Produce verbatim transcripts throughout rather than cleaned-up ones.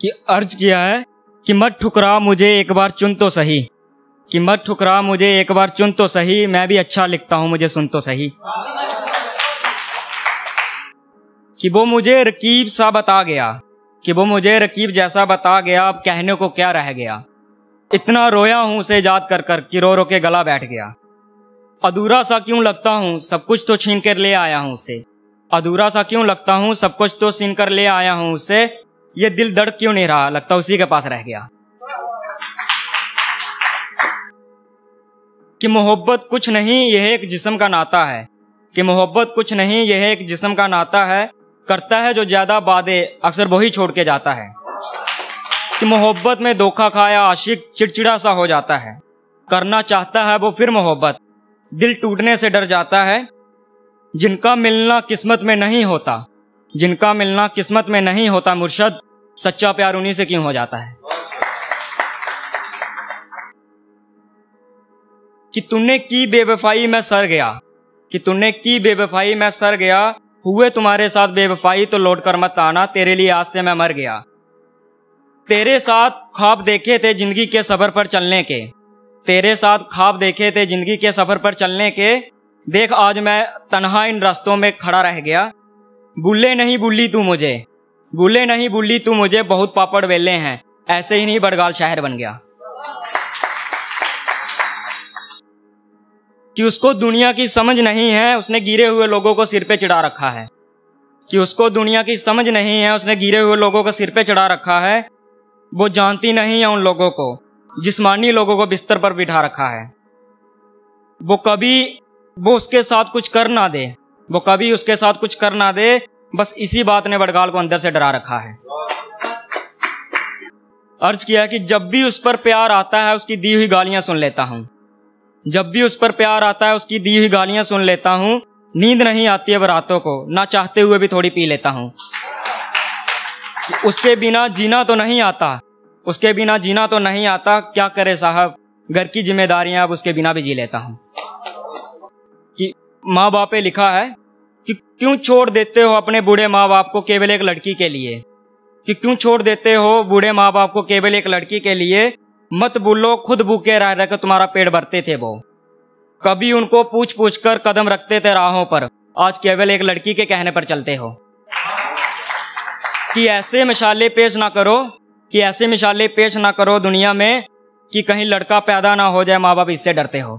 कि अर्ज किया है कि मत ठुकरा मुझे एक बार चुन तो सही, कि मत ठुकरा मुझे एक बार चुन तो सही, मैं भी अच्छा लिखता हूं मुझे सुन तो सही। कि वो मुझे रकीब सा बता गया, कि वो मुझे रकीब जैसा बता गया, अब कहने को क्या रह गया। इतना रोया हूं उसे याद कर कर कि रो रो के गला बैठ गया। अधूरा सा क्यों लगता हूं सब कुछ तो छीन कर ले आया हूं उसे, अधूरा सा क्यों लगता हूं सब कुछ तो छीन कर ले आया हूं उसे। ये दिल धड़ क्यों नहीं रहा लगता उसी के पास रह गया। कि मोहब्बत कुछ नहीं यह एक जिस्म का नाता है, कि मोहब्बत कुछ नहीं यह एक जिस्म का नाता है, करता है जो ज्यादा वादे अक्सर वही छोड़ के जाता है। कि मोहब्बत में धोखा खाया आशिक चिड़चिड़ा सा हो जाता है, करना चाहता है वो फिर मोहब्बत दिल टूटने से डर जाता है। जिनका मिलना किस्मत में नहीं होता, जिनका मिलना किस्मत में नहीं होता मुर्शद, सच्चा प्यार उन्हीं से क्यों हो जाता है। कि तूने की बेवफाई में सर गया, कि तूने की बेवफाई में सर गया, हुए तुम्हारे साथ बेवफाई तो लौट कर मत आना, तेरे लिए आज से मैं मर गया। तेरे साथ ख्वाब देखे थे जिंदगी के सफर पर चलने के, तेरे साथ ख्वाब देखे थे जिंदगी के सफर पर चलने के, देख आज मैं तन्हा इन रास्तों में खड़ा रह गया। भूले नहीं भूली तू मुझे, भूले नहीं भूली तू मुझे, बहुत पापड़ वेले हैं, ऐसे ही नहीं बड़गाल शहर बन गया। कि उसको दुनिया की समझ नहीं है, उसने गिरे हुए लोगों को सिर पे चढ़ा रखा है, कि उसको दुनिया की समझ नहीं है, उसने गिरे हुए लोगों को सिर पे चढ़ा रखा है। वो जानती नहीं है उन लोगों को, जिस्मानी लोगों को बिस्तर पर बिठा रखा है। वो कभी वो उसके साथ कुछ कर ना दे, वो कभी उसके साथ कुछ कर ना दे, बस इसी बात ने बड़गाल को अंदर से डरा रखा है। अर्ज किया कि जब भी उस पर प्यार आता है उसकी दी हुई गालियां सुन लेता हूं, जब भी उस पर प्यार आता है उसकी दी हुई गालियां सुन लेता हूं। नींद नहीं आती अब रातों को, ना चाहते हुए भी थोड़ी पी लेता हूं। उसके बिना जीना तो नहीं आता, उसके बिना जीना तो नहीं आता, क्या करे साहब घर की जिम्मेदारियां अब उसके बिना भी जी लेता हूं। कि माँ बाप पे लिखा है कि क्यों छोड़ देते हो अपने बूढ़े माँ बाप को केवल एक लड़की के लिए, कि क्यों छोड़ देते हो बूढ़े माँ बाप को केवल एक लड़की के लिए। मत भूलो खुद भूखे रह रह कर तुम्हारा पेट भरते थे वो, कभी उनको पूछ पूछ कर कदम रखते थे राहों पर, आज केवल एक लड़की के कहने पर चलते हो। कि ऐसे मिसालें पेश ना करो, कि ऐसे मिसालें पेश ना करो दुनिया में, कि कहीं लड़का पैदा ना हो जाए माँ बाप इससे डरते हो।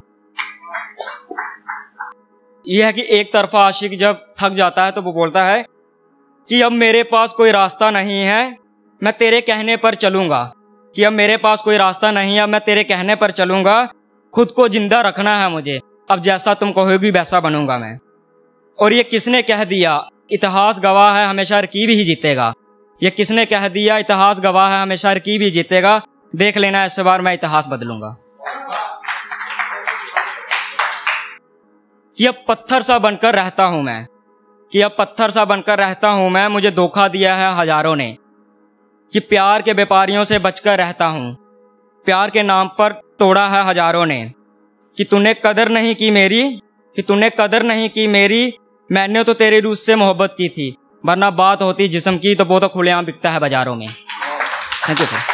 यह है कि एक तरफा आशिक जब थक जाता है तो वो बोलता है कि अब मेरे पास कोई रास्ता नहीं है, मैं तेरे कहने पर चलूंगा, कि अब मेरे पास कोई रास्ता नहीं है, अब मैं तेरे कहने पर चलूंगा। खुद को जिंदा रखना है मुझे, अब जैसा तुम कहोगी वैसा बनूंगा मैं। और ये किसने कह दिया इतिहास गवाह है हमेशा रकीब ही जीतेगा, ये किसने कह दिया इतिहास गवाह है हमेशा रकीब ही जीतेगा। देख लेना इस बार मैं इतिहास बदलूंगा। कि अब पत्थर सा बनकर रहता हूं मैं, कि अब पत्थर सा बनकर रहता हूं मैं, मुझे धोखा दिया है हजारों ने। कि प्यार के व्यापारियों से बचकर रहता हूं, प्यार के नाम पर तोड़ा है हजारों ने। कि तूने कदर नहीं की मेरी, कि तूने कदर नहीं की मेरी, मैंने तो तेरे रूह से मोहब्बत की थी, वरना बात होती जिस्म की तो वो तो खुलेआम बिकता है बाजारों में। Thank you sir.